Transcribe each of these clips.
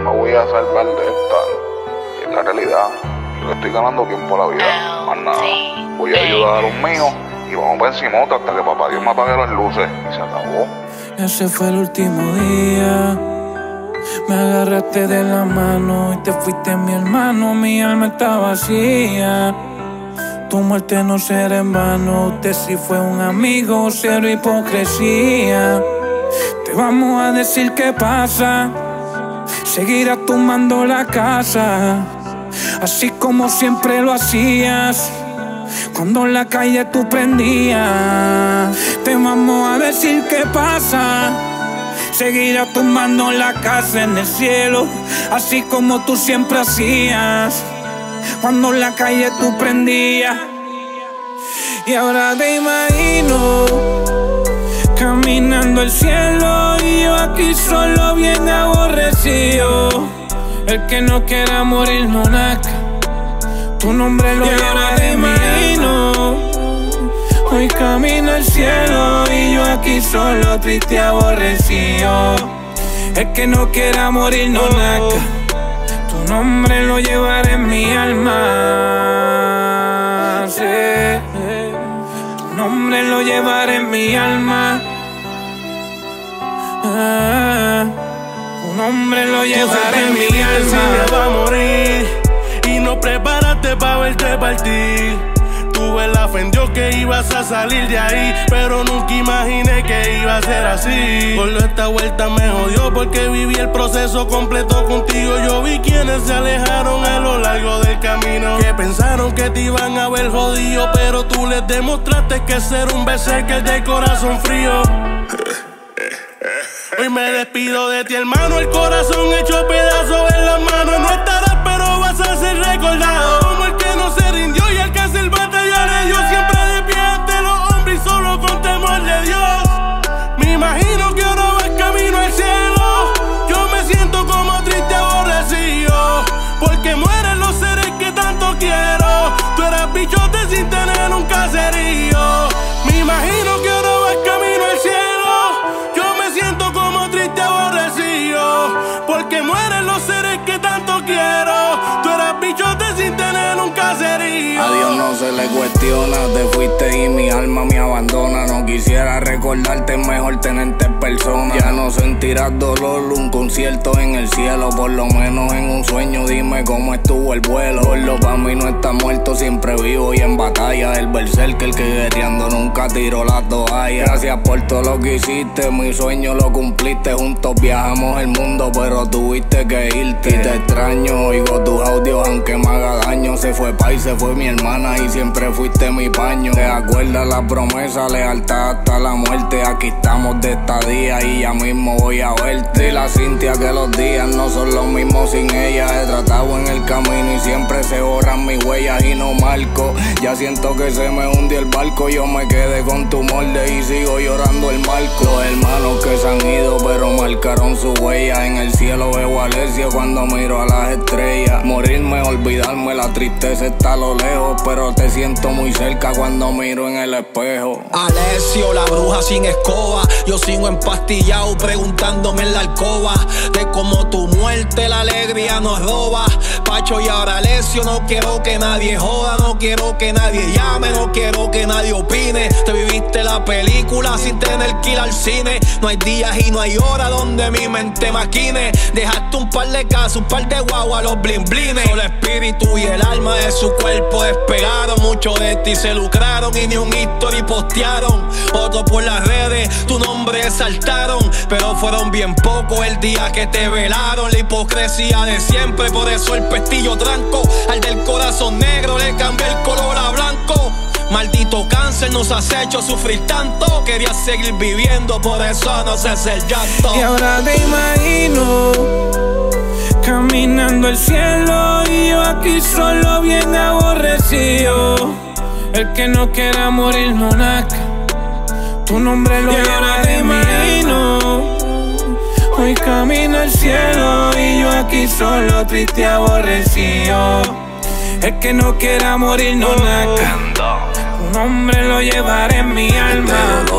me voy a salvar de esta. Y es la realidad. Yo le estoy ganando tiempo a la vida. Más nada. Voy a ayudar a los míos y vamos para encima hasta que papá Dios me apague las luces. Y se acabó. Ese fue el último día. Me agarraste de la mano y te fuiste, mi hermano. Mi alma está vacía. Tu muerte no será en vano. Usted sí fue un amigo, cero hipocresía. Te vamos a decir qué pasa. Seguirás tumbando la casa, así como siempre lo hacías cuando en la calle tú prendías. Te vamos a decir qué pasa. Seguirás tumbando la casa en el cielo, así como tú siempre hacías cuando en la calle tú prendías. Y ahora te imagino caminando el cielo y yo aquí solo bien aborrecido. El que no quiera morir no nazca, tu nombre lo lleva de imagino. Hoy camino el cielo y yo aquí solo triste aborrecido. El que no quiera morir no nazca, tu nombre lo llevaré en mi alma. Sí. Tu nombre lo llevaré en mi alma. Tu nombre lo llevaré en mi alma. Me va a morir y no preparaste para verte partir. Tuve la fe en Dios que ibas a salir de ahí, pero nunca imaginé que iba a ser así. Por esta vuelta me jodió porque viví el proceso completo contigo. Yo vi quienes se alejaron a lo largo del camino, que pensaron que te iban a ver jodido, pero tú les demostraste que ser un berserker de corazón frío. Hoy me despido de ti, hermano, el corazón hecho pedazos en las manos. No estarás, pero vas a ser recordado como el que no se rindió y el que hace el batalla de Dios. Siempre de pie ante los hombres y solo con temor de Dios. Me imagino que ahora vas camino al cielo. Yo me siento como triste aborrecido, porque mueren los seres que tanto quiero. Tú eras bichote sin tener un caserío. Me imagino que ahora vas camino al cielo. Yo me siento como triste aborrecido, porque mueren los seres que tanto quiero. Tú eras bichote sin tener un caserío. A Dios no se le cuestiona, te fuiste y mi alma me abandona. No quisiera recordarte, mejor tenerte en persona. Ya no sentirás dolor, un concierto en el cielo. Por lo menos en un sueño dime cómo estuvo el vuelo. Gordo, pa' mí no está muerto, siempre vivo y en batalla. El berserker que guerreando nunca tiró la toalla. Gracias por todo lo que hiciste, mi sueño lo cumpliste. Juntos viajamos el mundo, pero tuviste que irte. Y te extraño, oigo tus audios aunque me haga daño. Se fue Pai, se fue mi hermana y siempre fuiste mi paño. ¿Te acuerdas la promesa, lealtad hasta la muerte? Aquí estamos de estadía y ya mismo voy a verte. Y la Cintia que los días no son los mismos sin ella. He tratado en el camino y siempre se borran mis huellas y no marco. Ya siento que se me hundió el barco. Yo me quedé con tu molde y sigo llorando el marco. Los hermanos que se han ido pero marcaron su huella. En el cielo veo a Alessio cuando miro a las estrellas. Morirme, olvidarme, la tristeza está a lo lejos, pero te siento muy cerca cuando miro en el espejo. Alessio, la bruja sin escoba. Yo sigo empastillado preguntándome en la alcoba de cómo tu muerte la alegría nos roba. Pacho y ahora Alessio, no quiero que nadie joda, no quiero que nadie llame, no quiero que nadie opine. Te viviste la película sin tener que ir al cine. No hay días y no hay horas donde mi mente maquine. Dejaste un par de casos, un par de guagua, los blin blines. Solo el espíritu y el alma de su cuerpo despegaron. Muchos de ti se lucraron y ni un history postearon. Otros por las redes tu nombre exaltaron, pero fueron bien pocos el día que te velaron. La hipocresía de siempre, por eso el pestillo tranco. Al del corazón negro le cambié el color a blanco. Maldito cáncer nos has hecho sufrir tanto. Querías seguir viviendo, por eso no cesa el llanto. Y ahora te imagino caminando el cielo y yo aquí solo bien aborrecido. El que no quiera morir no nazca, tu nombre lo lleva de imagino. Hoy camino el cielo y yo aquí solo triste aborrecido. El que no quiera morir no nazca, tu nombre lo llevaré en mi alma. Dolor en el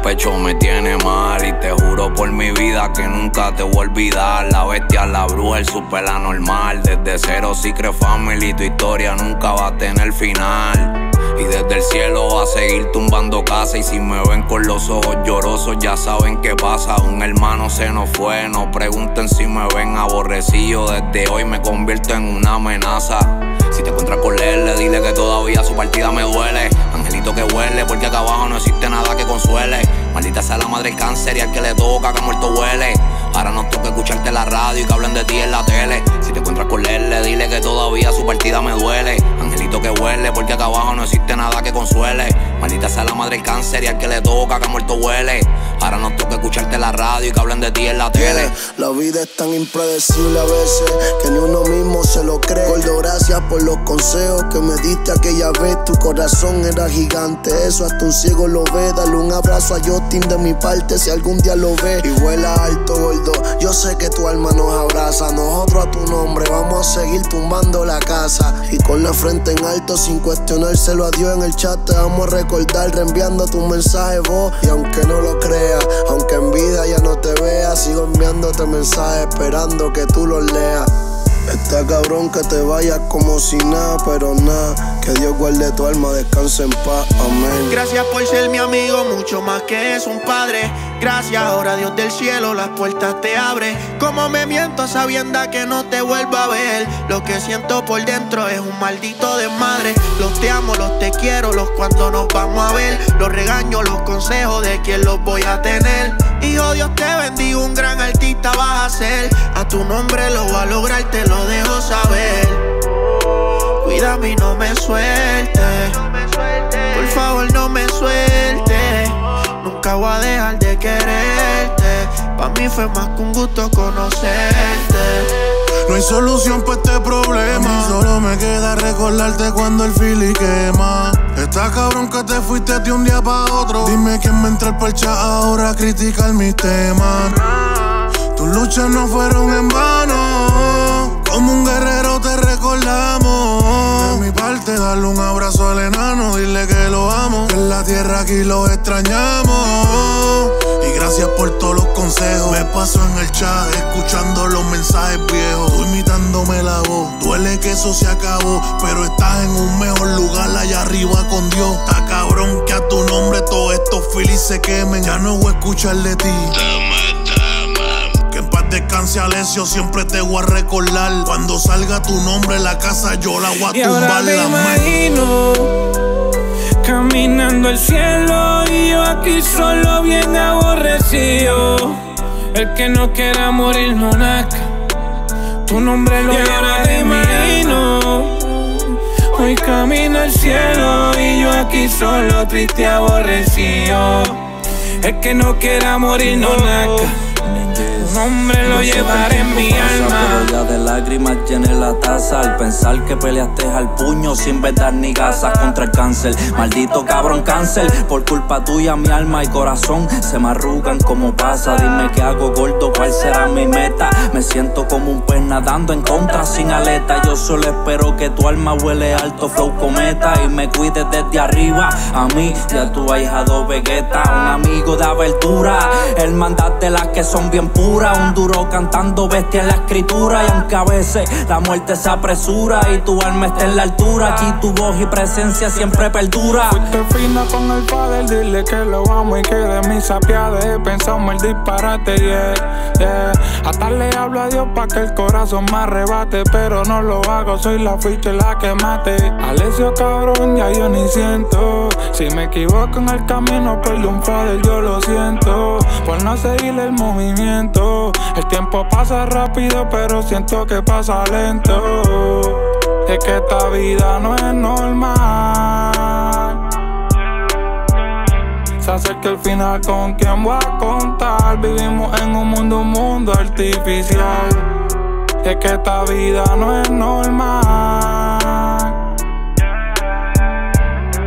pecho me tiene mal. Y te juro por mi vida que nunca te voy a olvidar. La bestia, la bruja, el super anormal. Desde cero Secret Family, tu historia nunca va a tener final. Y desde el cielo va a seguir tumbando casa. Y si me ven con los ojos llorosos, ya saben qué pasa. Un hermano se nos fue, no pregunten si me ven aborrecido. Desde hoy me convierto en una amenaza. Si te encuentras con él, dile que todavía su partida me duele. Angelito que huele, porque acá abajo no existe nada que consuele. Maldita sea la madre del cáncer y al que le toca que muerto huele. Ahora nos toca escucharte en la radio y que hablen de ti en la tele. Si te encuentras con él, dile que todavía su partida me duele. Angelito que huele, porque acá abajo no existe nada que consuele. Maldita sea la madre del cáncer y al que le toca que muerto huele. Ahora nos toca escucharte en la radio y que hablen de ti en la tele. La vida es tan impredecible a veces que ni uno mismo se lo cree. Gordo, gracias por los consejos que me diste aquella vez. Tu corazón era gigante, eso hasta un ciego lo ve. Dale un abrazo a Justin de mi parte si algún día lo ve. Y vuela alto, gordo, yo sé que tu alma nos abraza. Nosotros a tu nombre vamos a seguir tumbando la casa. Y con la frente en alto sin cuestionárselo a Dios en el chat te vamos a recordar reenviando tu mensaje voz. Y aunque no lo creas, aunque en vida ya no te veas, sigo enviándote mensajes esperando que tú los leas. Está cabrón que te vayas como si nada, pero nada, que Dios guarde tu alma, descanse en paz, amén. Gracias por ser mi amigo, mucho más que es un padre. Gracias, ahora Dios del cielo las puertas te abre. Como me miento a sabiendas que no te vuelvo a ver. Lo que siento por dentro es un maldito desmadre. Los te amo, los te quiero, los cuando nos vamos a ver. Los regaños, los consejos de quién los voy a tener. Hijo, Dios te bendiga, un gran artista vas a ser. A tu nombre lo voy a lograr, te lo dejo saber. Cuídame y no me sueltes, por favor no me sueltes. Nunca voy a dejar de quererte. Pa' mí fue más que un gusto conocerte. No hay solución para este problema. A mí solo me queda recordarte cuando el fili quema. Está cabrón que te fuiste de un día pa' otro. Dime quién me entra al parche ahora a criticar mis temas. Tus luchas no fueron en vano. Como un guerrero te recordamos. De mi parte darle un abrazo al enano. Dile que lo amo, que en la tierra aquí lo extrañamos. Y gracias por todos los consejos. Me paso en el chat escuchando los mensajes viejos. Tú imitándome la voz, duele que eso se acabó, pero estás en un mejor lugar allá arriba con Dios. Está cabrón que a tu nombre todos estos filis se quemen. Ya no voy a escuchar de ti. Que en paz descanse Alessio, siempre te voy a recordar. Cuando salga tu nombre la casa yo la voy a tumbar. Me imagino caminando el cielo y yo aquí solo bien aborrecido. El que no quiera morir no nazca, tu nombre lo llevaré en mi imagino. Hoy camino el cielo y yo aquí solo triste aborrecido. El que no quiera morir no nazca, tu nombre lo llevaré en mi alma. Pero ya de lágrimas llené la taza al pensar que peleaste al puño sin verdad ni gasas contra el cáncer. Maldito cabrón cáncer, por culpa tuya mi alma y corazón se me arrugan como pasa. Dime qué hago gordo, cuál será mi meta. Me siento como un pez nadando en contra sin aleta. Yo solo espero que tu alma huele alto flow cometa y me cuides desde arriba. A mí ya tu ahijado Vegeta, un amigo de abertura, el mandat de las que son bien puras. Un duro cantando bestia en la escritura. Y aunque a veces la muerte se apresura y tu alma está en la altura, aquí tu voz y presencia siempre perdura. Fuiste fina con el padre, dile que lo amo y que de mí se apiade. Pensamos el disparate, yeah. Hasta le hablo a Dios pa' que el corazón me arrebate, pero no lo hago, soy la ficha y la que mate. Alessio cabrón, ya yo ni siento. Si me equivoco en el camino, perdón padre, yo lo siento. Por no seguir el movimiento. El tiempo pasa rápido, pero siento que pasa lento. Es que esta vida no es normal. Se acerca el final, ¿con quién voy a contar? Vivimos en un mundo artificial. Es que esta vida no es normal.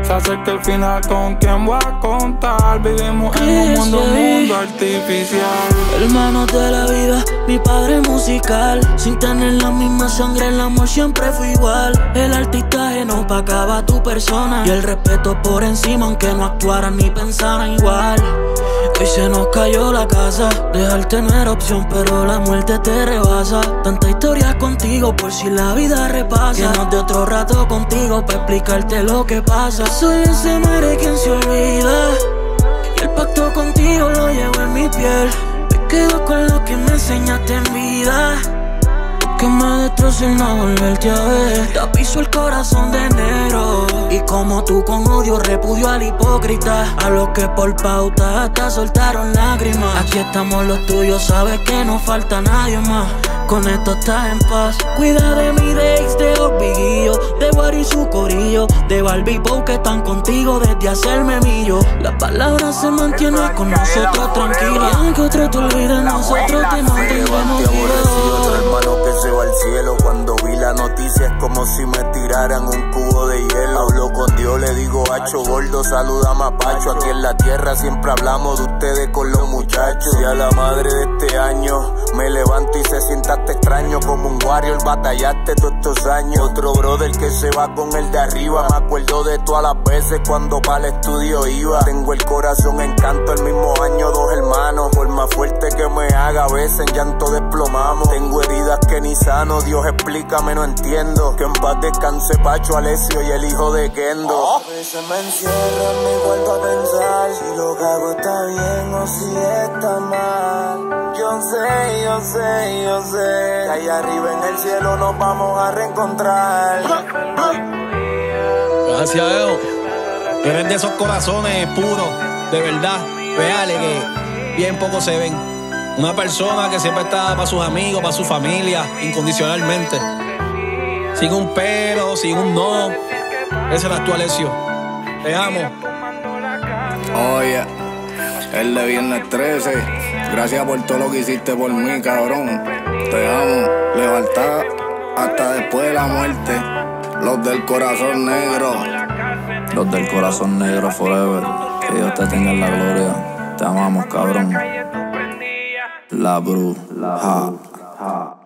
Se acerca el final, ¿con quién voy a contar? Vivimos en un mundo artificial. Hermanos de la vida, mi padre musical. Sin tener la misma sangre, el amor siempre fue igual. El artistaje no opacaba tu persona y el respeto por encima, aunque no actuaran ni pensaran igual. Hoy se nos cayó la casa, dejarte no era opción, pero la muerte te rebasa. Tanta historia contigo por si la vida repasa. Llenos de otro rato contigo para explicarte lo que pasa. Soy ese muere quien se olvida, y el pacto contigo lo llevo en mi piel. Me quedo con lo que me enseñaste en vida, que me destrocé y no volverte a ver. Tapizo el corazón de enero, y como tú con odio repudio al hipócrita. A los que por pauta hasta soltaron lágrimas. Aquí estamos los tuyos, sabes que no falta nadie más. Con esto estás en paz. Cuida de mi Dex, de Orbiguillo, de Wari y su corillo, de Barbie Bow que están contigo desde hacerme millo. Las palabras se mantienen con nosotros tranquilos. Aunque otro te olvide, nosotros te mantengamos vivos. Otro hermano que se va al cielo. Cuando vi la noticia es como si me tiraran un cubo de hielo. Hablo con Dios, le digo hacho gordo, saluda a Pacho. Aquí en la tierra siempre hablamos de ustedes con los muchachos. Y a la madre de este año me levanto y se sientaste extraño. Como un warrior batallaste todos estos años. Otro brother que se va con el de arriba. Me acuerdo de todas las veces cuando para el estudio iba. Tengo el corazón en canto, el mismo año, dos hermanos. Por más fuerte que me haga, a veces en llanto desplomamos. Tengo heridas que ni sano, Dios explícame, no entiendo. Que en paz descanse Pacho, Alessio y el hijo de Kendo. A veces me encierro en mi cuarto a pensar si lo que hago está bien o si está mal. Yo sé que allá arriba en el cielo nos vamos a reencontrar. Gracias, Edo. Eres de esos corazones puros, de verdad, reales, que bien poco se ven. Una persona que siempre está para sus amigos, para su familia, incondicionalmente. Sin un pero, sin un no. Ese eres tú, Alessio. Te amo. Oye, el de viernes 13. Gracias por todo lo que hiciste por mí, cabrón. Te amo. Lealtad hasta después de la muerte. Los del corazón negro. Los del corazón negro forever. Que Dios te tenga en la gloria. Te amamos, cabrón. La Bruja.